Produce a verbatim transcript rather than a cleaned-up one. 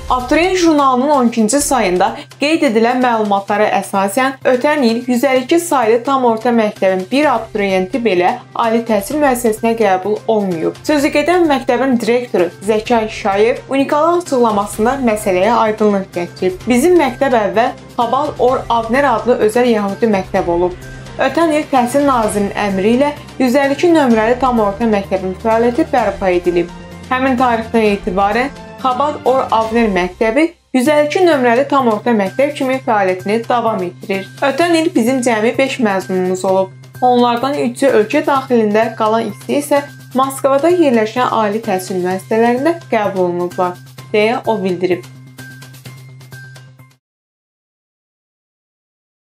Abituriyent jurnalının on ikinci sayında qeyd edilən məlumatlara əsasən ötən il yüz əlli iki saylı tam orta məktəbin bir abituriyenti belə ali təhsil müəssisəsinə qəbul olmayıb. Sözügedən məktəbin direktoru Zəkay Şayev unikal açıqlamasında məsələyə aydınlıq gətirib. Bizim məktəb əvvəl Xabal Or Avner adlı özəl yəhudi məktəb olub. Ötən il Təhsil Nazirinin əmri ilə yüz əlli iki nömrəli tam orta məktəbin fəaliyyəti bərpa edilib. Həmin tarixdən etibarən Xabal Or Avner məktəbi yüz əlli iki nömrəli tam orta məktəb kimi fəaliyyətini davam etdirir. Ötən il bizim cəmi beş məzunumuz olub. Onlardan üçü ölkə daxilində, qalan ikisi isə Moskvada yerləşən ali təhsil müəssisələrində qəbul olunublar, deyə o bildirib.